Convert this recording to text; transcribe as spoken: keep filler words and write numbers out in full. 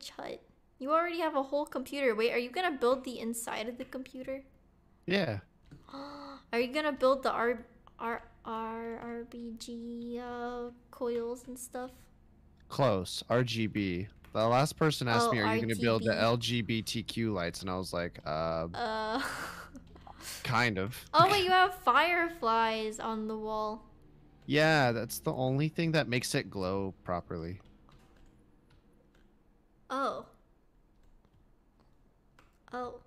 storage hut. You already have a whole computer. Wait, are you gonna build the inside of the computer? Yeah. Are you gonna build the R R R RBG uh, coils and stuff? Close. R G B. The last person asked Oh, me, "Are you going to build the R T B. L G B T Q lights?" And I was like, "Uh, Uh. kind of." Oh wait, you have fireflies on the wall. Yeah, that's the only thing that makes it glow properly. Oh. Oh.